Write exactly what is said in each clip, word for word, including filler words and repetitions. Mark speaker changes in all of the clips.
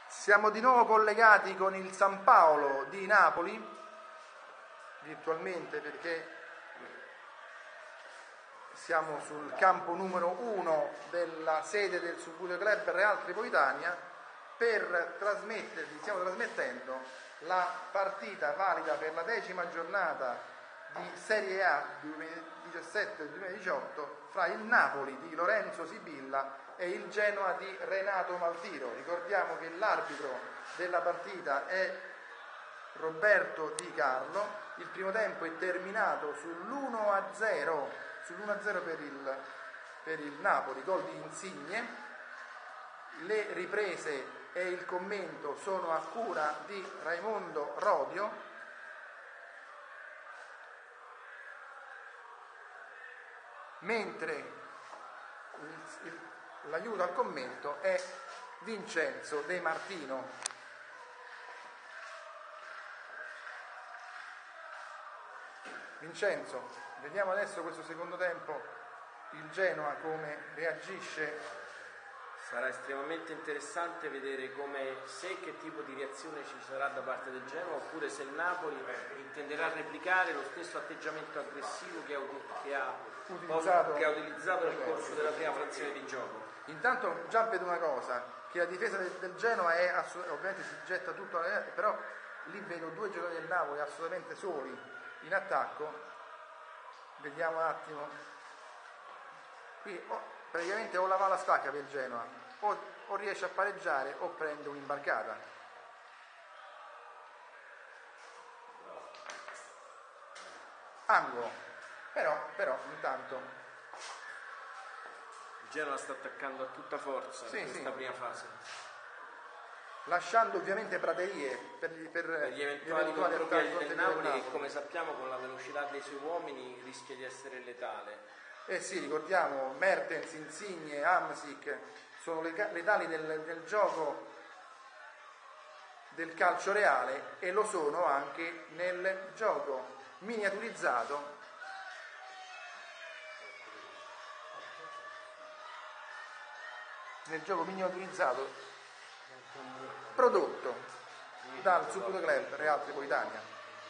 Speaker 1: Siamo di nuovo collegati con il San Paolo di Napoli, virtualmente, perché siamo sul campo numero uno della sede del Subbuglio Club Real Tripolitania per trasmettervi, stiamo trasmettendo la partita valida per la decima giornata di Serie A duemiladiciassette duemiladiciotto fra il Napoli di Lorenzo Sibilla e il Genoa di Renato Maltiro. Ricordiamo che l'arbitro della partita è Roberto Di Carlo. Il primo tempo è terminato sull'uno a zero sull'uno a zero per il, per il Napoli, gol di Insigne. Le riprese e il commento sono a cura di Raimondo Rodio. Mentre il, il, l'aiuto al commento è Vincenzo De Martino. Vincenzo, vediamo adesso questo secondo tempo, il Genoa come reagisce.
Speaker 2: Sarà estremamente interessante vedere come, se e che tipo di reazione ci sarà da parte del Genoa, oppure se il Napoli intenderà replicare lo stesso atteggiamento aggressivo che ha, che ha, utilizzato, che ha utilizzato nel corso della prima frazione di gioco.
Speaker 1: Intanto già vedo una cosa, che la difesa del, del Genoa è assolut- ovviamente si getta tutto, però lì vedo due giocatori del Napoli assolutamente soli in attacco. Vediamo un attimo. Qui oh, praticamente o la va alla stacca per il Genoa, o, o riesce a pareggiare o prende un'imbarcata. Angolo, però, però intanto
Speaker 2: il Genoa sta attaccando a tutta forza
Speaker 1: sì,
Speaker 2: in questa
Speaker 1: sì.
Speaker 2: prima fase,
Speaker 1: lasciando ovviamente praterie per, per,
Speaker 2: per gli eventuali contropiedi del Napoli, che come sappiamo con la velocità dei suoi uomini rischia di essere letale.
Speaker 1: Eh sì, ricordiamo, Mertens, Insigne, Hamsik sono le letali del, del gioco del calcio reale e lo sono anche nel gioco miniaturizzato nel gioco miniaturizzato prodotto dal Subbuglio Club Real Tripolitania.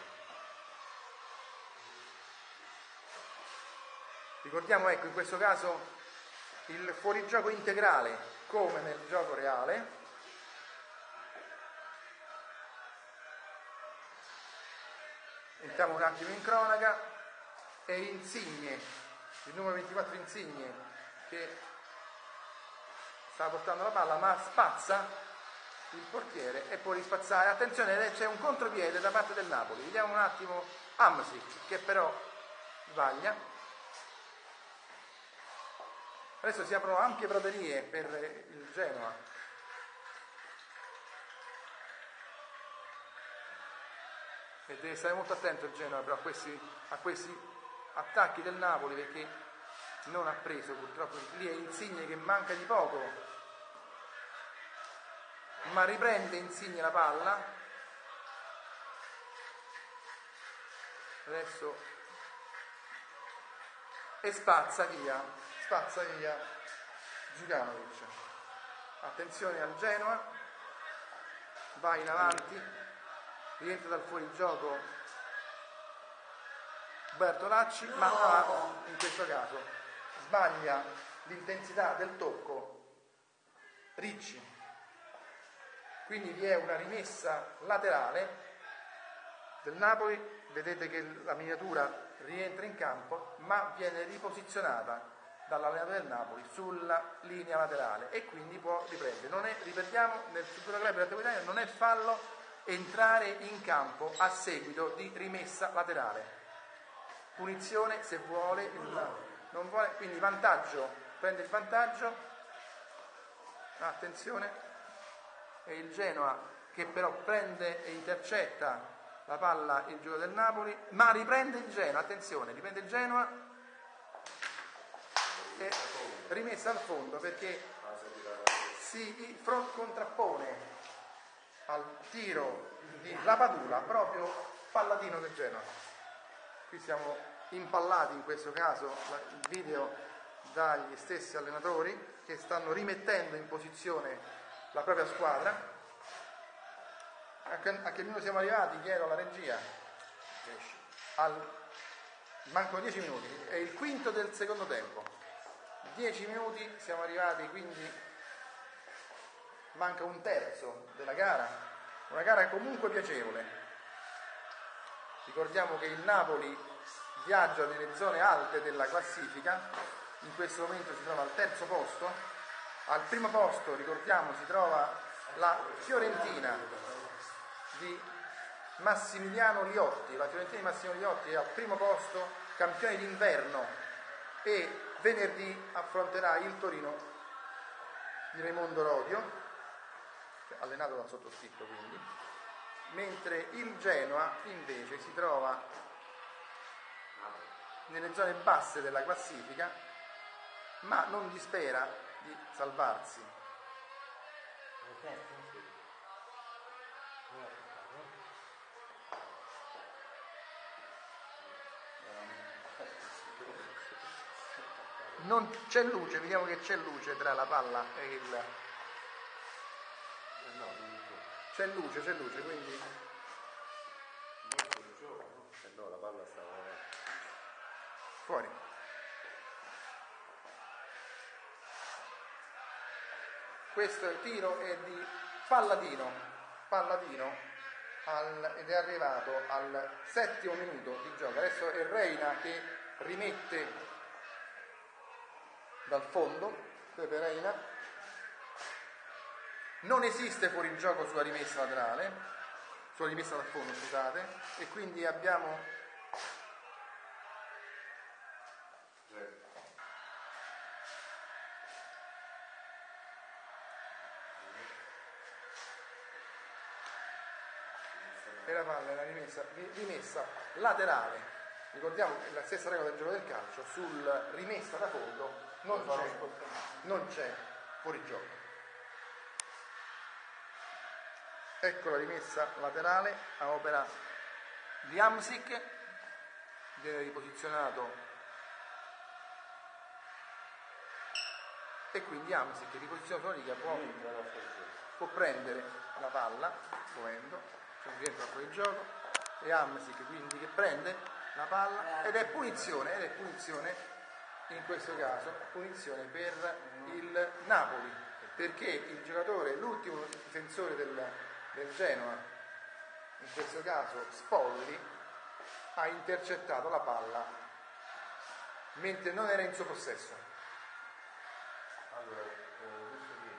Speaker 1: Ricordiamo, ecco, in questo caso il fuorigioco integrale come nel gioco reale. Entriamo un attimo in cronaca. E Insigne, il numero ventiquattro Insigne, che sta portando la palla ma spazza il portiere e può rispazzare. Attenzione, c'è un contropiede da parte del Napoli. Vediamo un attimo Hamsik, che però sbaglia. Adesso si aprono ampie praterie per il Genoa. E deve stare molto attento il Genoa però a questi, a questi attacchi del Napoli, perché non ha preso purtroppo. Lì è Insigne che manca di poco, ma riprende Insigne la palla. Adesso e spazza via. Spazza via Đukanović. Attenzione al Genoa, va in avanti, rientra dal fuorigioco Bertolacci, ma ah, in questo caso sbaglia l'intensità del tocco Ricci. Quindi vi è una rimessa laterale del Napoli. Vedete che la miniatura rientra in campo, ma viene riposizionata dall'allenatore del Napoli sulla linea laterale e quindi può riprendere. Non è, ripetiamo, nel Subbuglio Club della Tripolitania non è fallo entrare in campo a seguito di rimessa laterale. Punizione se vuole, il, non vuole, quindi vantaggio, prende il vantaggio. Attenzione, e il Genoa che però prende e intercetta la palla il giocatore del Napoli, ma riprende il Genoa, attenzione, riprende il Genoa e rimessa al fondo perché si contrappone al tiro di Lapadula, proprio Palladino del Genoa. Qui siamo impallati in questo caso, il video dagli stessi allenatori che stanno rimettendo in posizione la propria squadra. A che, a che minuto siamo arrivati? Chiedo alla regia. Al, mancano dieci minuti, è il quinto del secondo tempo. dieci minuti, siamo arrivati, quindi manca un terzo della gara. Una gara comunque piacevole. Ricordiamo che il Napoli viaggia nelle zone alte della classifica, in questo momento si trova al terzo posto. Al primo posto, ricordiamo, si trova la Fiorentina di Massimiliano Liotti. La Fiorentina di Massimiliano Liotti è al primo posto, campione d'inverno, e venerdì affronterà il Torino di Raimondo Rodio, allenato dal sottoscritto quindi, mentre il Genoa invece si trova nelle zone basse della classifica, ma non dispera di salvarsi. Non c'è luce, vediamo che c'è luce tra la palla e il... C'è luce, c'è luce, quindi...
Speaker 3: No, la palla stava
Speaker 1: fuori. Questo tiro è di Palladino, Palladino al, ed è arrivato al settimo minuto di gioco. Adesso è Reina che rimette dal fondo, Pepe Reina. Non esiste fuorigioco sulla rimessa laterale, sulla rimessa dal fondo, scusate, e quindi abbiamo e la palla era rimessa, rimessa laterale. Ricordiamo che la stessa regola del gioco del calcio, sul rimessa da fondo non c'è, non c'è fuorigioco. Ecco la rimessa laterale a opera di Hamsik, viene riposizionato e quindi Hamsik riposizionato sulla riga può, può prendere la palla, muovendo, c'è un rientro fuori gioco, e Hamsik quindi che prende la palla ed è punizione, ed è punizione in questo caso, punizione per il Napoli, perché il giocatore, l'ultimo difensore del del Genoa, in questo caso Spolli, ha intercettato la palla mentre non era in suo possesso.
Speaker 3: Allora, eh,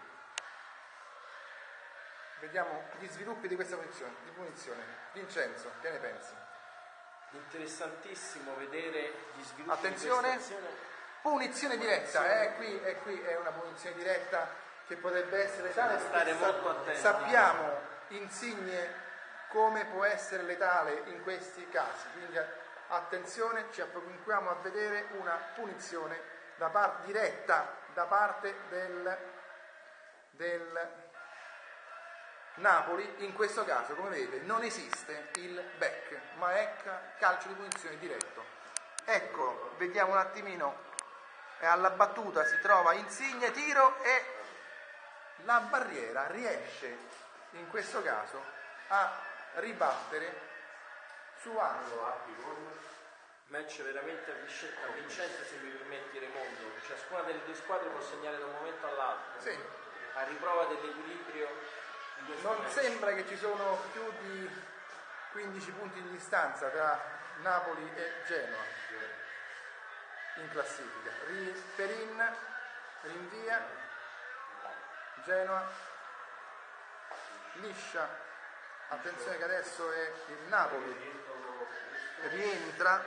Speaker 1: vediamo gli sviluppi di questa punizione, di punizione. Vincenzo, che ne pensi?
Speaker 2: Interessantissimo vedere gli sviluppi.
Speaker 1: Attenzione,
Speaker 2: di questa azione.
Speaker 1: Punizione diretta, eh? qui, è qui è una punizione diretta che potrebbe essere tale,
Speaker 2: stare molto attenti.
Speaker 1: Sappiamo Insigne come può essere letale in questi casi, quindi attenzione, ci approcchiamo a vedere una punizione da parte, diretta da parte del, del Napoli. In questo caso, come vedete, non esiste il back, ma è calcio di punizione diretto. Ecco, vediamo un attimino, alla battuta si trova Insigne, tiro, e la barriera riesce in questo caso a ribattere su angolo.
Speaker 2: Match veramente avvincente, se mi permetti, Raimondo. Ciascuna delle due squadre può segnare da un momento all'altro,
Speaker 1: sì,
Speaker 2: a riprova dell'equilibrio di questo
Speaker 1: non
Speaker 2: match.
Speaker 1: sembra che ci sono più di quindici punti di distanza tra Napoli e Genoa in classifica. Perin rinvia, Genoa liscia, attenzione che adesso è il Napoli, rientra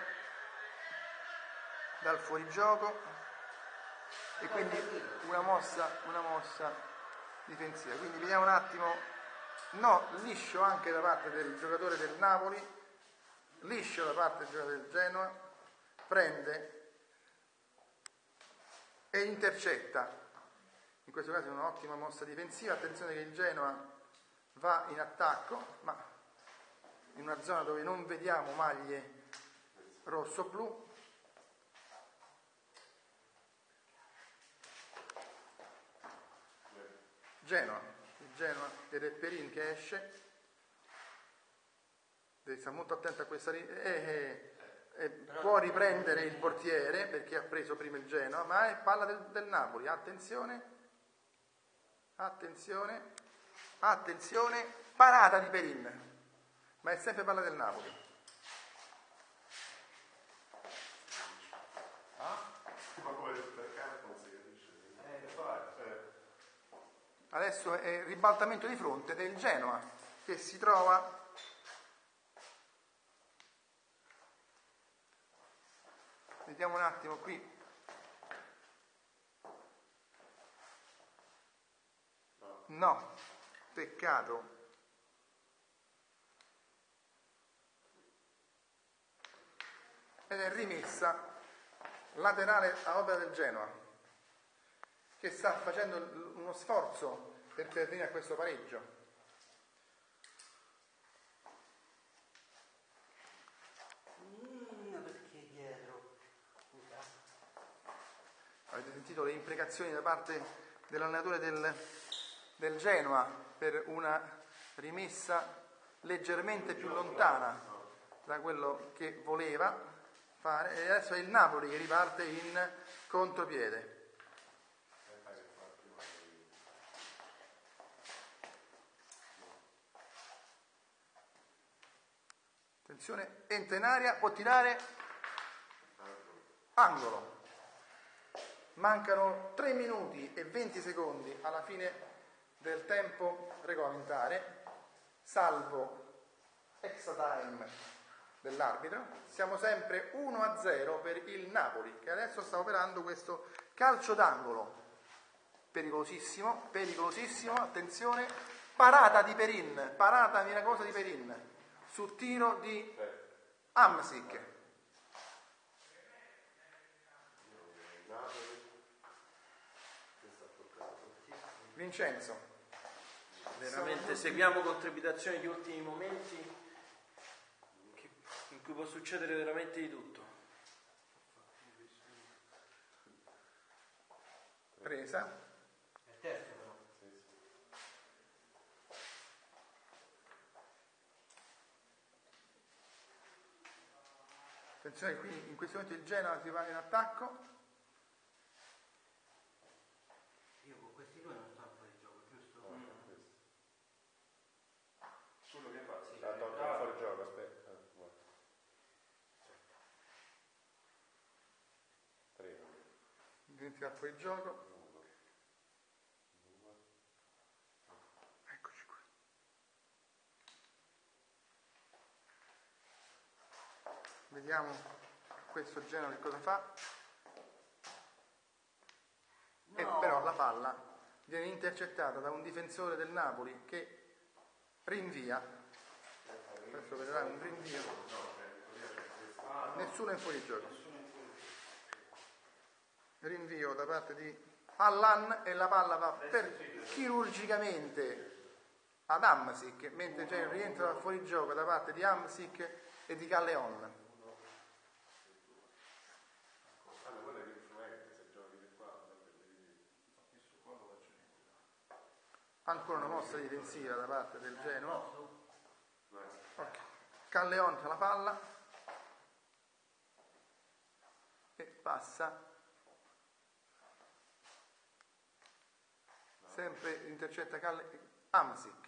Speaker 1: dal fuorigioco e quindi una mossa, una mossa difensiva. Quindi vediamo un attimo, no, liscio anche da parte del giocatore del Napoli, liscio da parte del giocatore del Genoa, prende e intercetta. In questo caso è un'ottima mossa difensiva. Attenzione che il Genoa va in attacco, ma in una zona dove non vediamo maglie rosso-blu. Genoa, il Genoa ed è Perin che esce, devi stare molto attento a questa ri- eh, eh, eh, può riprendere il portiere perché ha preso prima il Genoa, ma è palla del, del Napoli. Attenzione, attenzione, attenzione, parata di Perin, ma è sempre palla del Napoli. Adesso è il ribaltamento di fronte del Genoa che si trova vediamo un attimo qui no, peccato. Ed è rimessa laterale a opera del Genoa che sta facendo uno sforzo per terminare a questo pareggio.
Speaker 4: Mm, perché dietro?
Speaker 1: Avete sentito le imprecazioni da parte dell'allenatore del, del Genoa per una rimessa leggermente più lontana da quello che voleva fare, e adesso è il Napoli che riparte in contropiede. Attenzione, entra in aria, può tirare, angolo. Mancano tre minuti e venti secondi alla fine del tempo regolamentare, salvo extra time dell'arbitro. Siamo sempre uno a zero per il Napoli, che adesso sta operando questo calcio d'angolo. Pericolosissimo, pericolosissimo, attenzione, parata di Perin, parata miracolosa di Perin. Sul tiro di Hamsik. Vincenzo.
Speaker 2: Veramente seguiamo con trepidazione gli ultimi momenti in cui può succedere veramente di tutto.
Speaker 1: Presa.
Speaker 4: È terzo però.
Speaker 1: Attenzione, qui in questo momento il Genoa si va in attacco.
Speaker 4: Io con questi due non sto fuori gioco, giusto?
Speaker 3: No,
Speaker 4: Mm.
Speaker 3: Solo che fa? Sì, l'ha tolto il fuori gioco, aspetta. Ah, guarda. Tre.
Speaker 1: Diventa fuori gioco. Eccoci qua. Vediamo questo Genoa che cosa fa.
Speaker 4: No.
Speaker 1: E però la palla viene intercettata da un difensore del Napoli che rinvia. Adesso vedrà un rinvio. Nessuno è fuori gioco. Rinvio da parte di Allan e la palla va per chirurgicamente ad Hamsik, mentre c'è il rientro da fuori gioco da parte di Hamsik e di Calleon. Ancora una mossa difensiva da parte del Genoa. Okay. Calleon fa la palla e passa. Sempre intercetta Calle... Hamsik.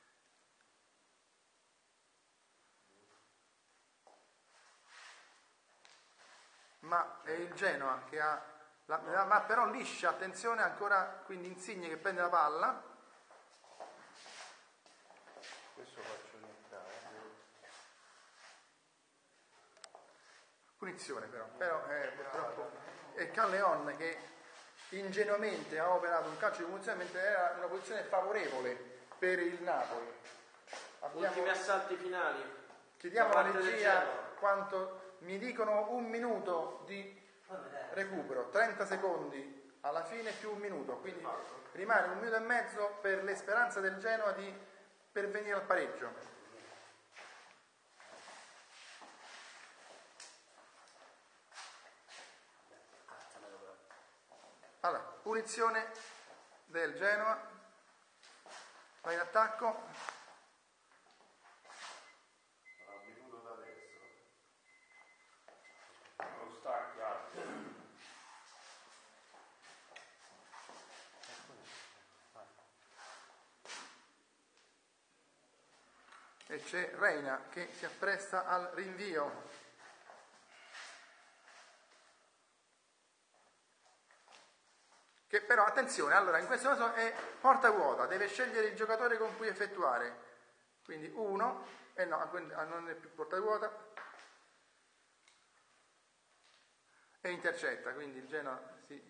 Speaker 1: Ma è il Genoa che ha la... ma però liscia, attenzione, ancora quindi Insigne che prende la palla.
Speaker 3: Questo faccio entrare.
Speaker 1: Punizione però, però eh, purtroppo è Calleon che ingenuamente ha operato un calcio di punizione mentre era una posizione favorevole per il Napoli. Abbiamo...
Speaker 2: Ultimi assalti finali.
Speaker 1: Chiediamo alla regia quanto mi dicono un minuto di recupero, trenta secondi alla fine più un minuto, quindi rimane un minuto e mezzo per le speranze del Genoa di pervenire al pareggio. Allora, punizione del Genoa, va in attacco. e c'è Reina che si appresta al rinvio. Che però, attenzione, allora in questo caso è porta vuota, deve scegliere il giocatore con cui effettuare. Quindi uno, e eh no, non è più porta vuota, e intercetta, quindi il Genoa si...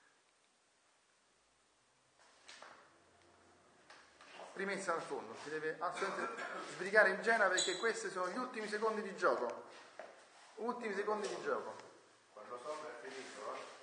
Speaker 1: rimessa al fondo, si deve assolutamente sbrigare il Genoa perché questi sono gli ultimi secondi di gioco. Ultimi secondi di gioco.
Speaker 3: Quando sopra è finito, eh?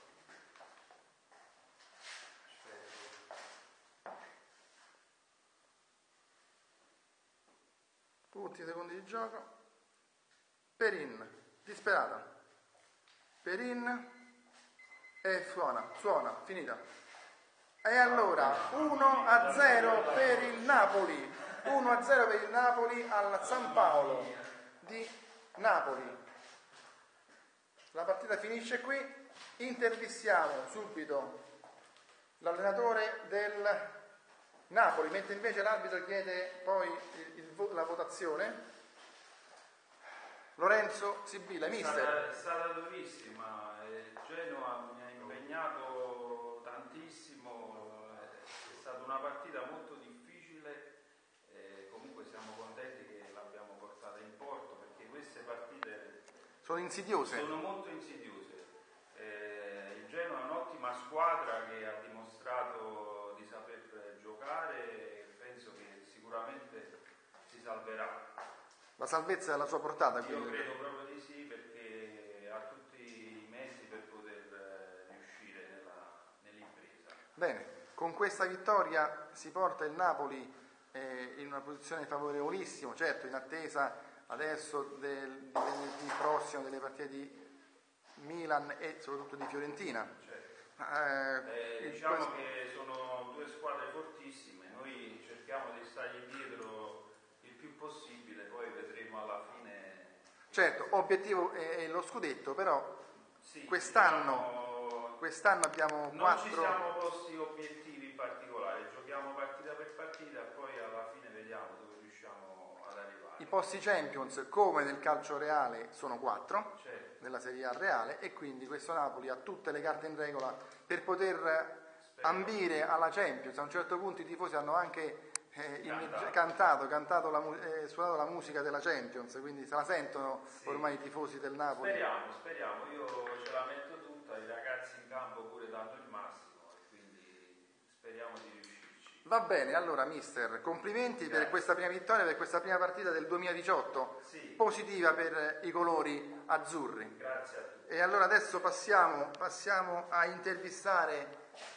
Speaker 1: Ultimi secondi di gioco. Perin, disperata. Perin e suona, suona, finita. E allora uno a zero per il Napoli, uno a zero per il Napoli al San Paolo di Napoli. La partita finisce qui, intervistiamo subito l'allenatore del Napoli, mentre invece l'arbitro chiede poi il, il, la votazione. Lorenzo Sibilla, mister.
Speaker 5: È stata durissima, il Genoa mi ha impegnato tantissimo, è stata una partita molto difficile, e comunque siamo contenti che l'abbiamo portata in porto perché queste partite
Speaker 1: sono insidiose.
Speaker 5: Sono molto insidiose. Eh, il Genoa è un'ottima squadra che ha dimostrato di saper giocare e penso che sicuramente si salverà.
Speaker 1: La salvezza è alla sua portata, quindi.
Speaker 5: Io credo proprio di sì, perché ha tutti i mezzi per poter riuscire nella, nell'impresa.
Speaker 1: Bene, con questa vittoria si porta il Napoli eh, in una posizione favorevolissima, certo in attesa adesso del, di venerdì prossimo delle partite di Milan e soprattutto di Fiorentina.
Speaker 5: Certo.
Speaker 1: Eh,
Speaker 5: eh, diciamo
Speaker 1: questo...
Speaker 5: che sono due squadre fortissime, noi cerchiamo di stargli dietro il più possibile, poi vedremo alla fine.
Speaker 1: Certo, obiettivo è lo scudetto, però
Speaker 5: sì,
Speaker 1: quest'anno,
Speaker 5: diciamo,
Speaker 1: quest'anno abbiamo
Speaker 5: non
Speaker 1: quattro...
Speaker 5: ci siamo posti obiettivi in particolare, giochiamo partita per partita e poi alla fine vediamo dove riusciamo ad arrivare.
Speaker 1: I posti Champions, come nel calcio reale, sono quattro,
Speaker 5: certo,
Speaker 1: nella Serie A reale, e quindi questo Napoli ha tutte le carte in regola per poter
Speaker 5: speriamo.
Speaker 1: ambire alla Champions. A un certo punto i tifosi hanno anche eh,
Speaker 5: cantato,
Speaker 1: cantato, cantato la, eh, suonato la musica della Champions, quindi se la sentono
Speaker 5: sì.
Speaker 1: Ormai i tifosi del Napoli.
Speaker 5: Speriamo, speriamo, io ce la metto tutta, i ragazzi in campo pure danno il massimo e quindi speriamo di riuscirci.
Speaker 1: Va bene, allora mister, complimenti Grazie. per questa prima vittoria, per questa prima partita del duemiladiciotto,
Speaker 5: sì.
Speaker 1: positiva per i colori azzurri.
Speaker 5: Grazie a tutti.
Speaker 1: E allora adesso passiamo, passiamo a intervistare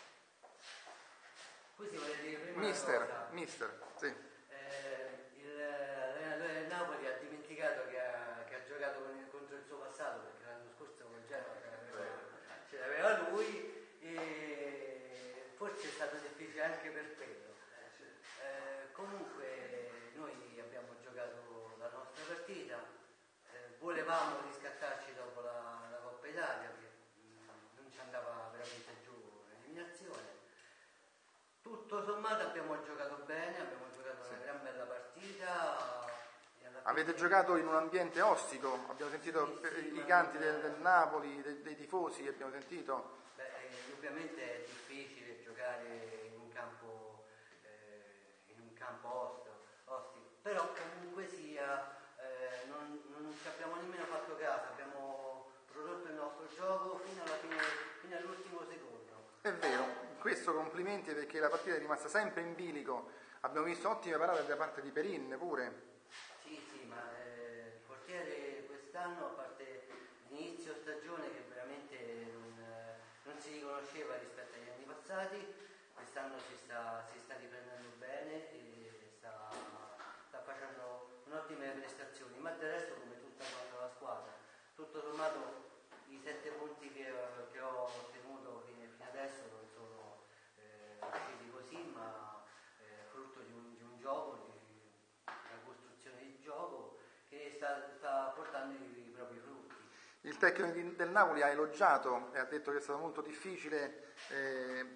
Speaker 4: Così volevo dire prima
Speaker 1: mister,
Speaker 4: una cosa.
Speaker 1: mister, sì.
Speaker 4: Eh, il allenatore del Napoli ha dimenticato che ha, che ha giocato con, contro il suo passato, perché l'anno scorso con Genoa ce l'aveva lui, e forse è stato difficile anche per quello. Eh, comunque noi abbiamo giocato la nostra partita, eh, volevamo riscattarci dopo la, la Coppa Italia, che mh, non ci andava veramente giù l'eliminazione. Tutto sommato abbiamo giocato bene, abbiamo giocato sì. una gran bella partita.
Speaker 1: Avete giocato in un ambiente ostico, abbiamo sentito sì, sì, i canti del, del Napoli, dei, dei tifosi, abbiamo sentito.
Speaker 4: Beh, ovviamente è difficile giocare in un campo, eh, in un campo ostico, però comunque sia, eh, non, non ci abbiamo nemmeno fatto caso, abbiamo prodotto il nostro gioco fino alla fine, fino all'ultimo secondo.
Speaker 1: È vero, questo complimenti perché la partita è rimasta sempre in bilico, abbiamo visto ottime parate da parte di Perin pure.
Speaker 4: Sì, sì, ma eh, il portiere quest'anno, a parte l'inizio stagione che veramente non, eh, non si riconosceva rispetto agli anni passati, quest'anno si sta, si sta riprendendo bene e sta, sta facendo un'ottima prestazioni, ma del resto come tutta la squadra. Tutto sommato i sette punti che, che ho ottenuto fino, fino adesso non sono eh, usciti così, ma eh, frutto di un, di un gioco, di una costruzione di gioco che sta, sta portando i, i propri frutti.
Speaker 1: Il tecnico del Napoli ha elogiato e ha detto che è stato molto difficile eh,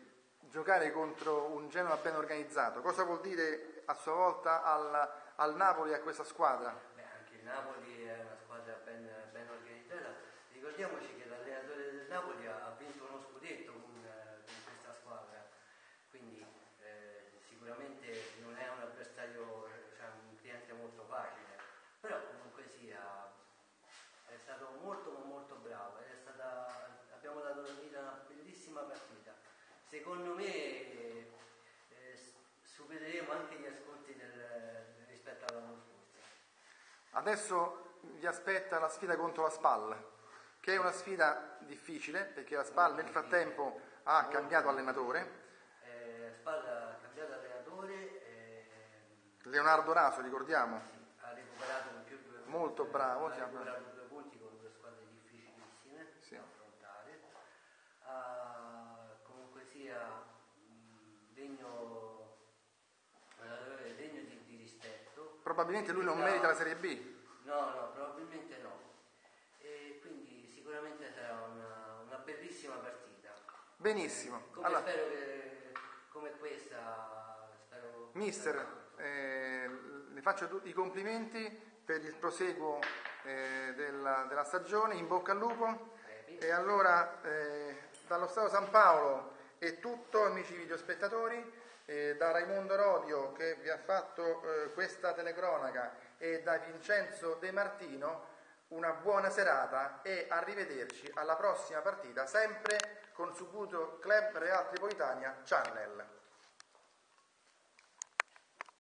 Speaker 1: giocare contro un Genoa ben organizzato. Cosa vuol dire a sua volta al, al Napoli e a questa squadra?
Speaker 4: Beh, anche il Napoli è una squadra ben, ben organizzata. Ricordiamoci che l'allenatore del Napoli ha, ha vinto uno scudetto con, con questa squadra, quindi eh, sicuramente non è un avversario, cioè un cliente molto facile, però comunque sia è stato molto molto bravo, è stata, abbiamo dato la vita a una bellissima partita. Secondo me eh, supereremo anche gli ascolti del, rispetto all'anno scorso.
Speaker 1: Adesso vi aspetta la sfida contro la Spal, che è una sfida difficile perché la Spal nel frattempo ha cambiato allenatore.
Speaker 4: Eh, Spal ha cambiato allenatore. Eh,
Speaker 1: Leonardo Raso, ricordiamo.
Speaker 4: Sì, ha recuperato un più due
Speaker 1: molto
Speaker 4: punti,
Speaker 1: bravo.
Speaker 4: Ha recuperato due punti con due squadre difficilissime
Speaker 1: sì.
Speaker 4: da affrontare. Ah, comunque sia mh, degno, eh, degno di, di rispetto.
Speaker 1: Probabilmente lui non
Speaker 4: Da,
Speaker 1: merita la Serie B.
Speaker 4: No, no, probabilmente no. E quindi sicuramente sarà una, una bellissima partita.
Speaker 1: Benissimo.
Speaker 4: Come
Speaker 1: Allora,
Speaker 4: spero che come questa spero
Speaker 1: mister, eh, le faccio tutti i complimenti per il proseguo eh, della, della stagione, in bocca al lupo. E allora eh, dallo Stato San Paolo è tutto, amici videospettatori, eh, da Raimondo Rodio che vi ha fatto eh, questa telecronaca e da Vincenzo De Martino una buona serata e arrivederci alla prossima partita sempre con Subuteo Club Real Tripolitania Channel.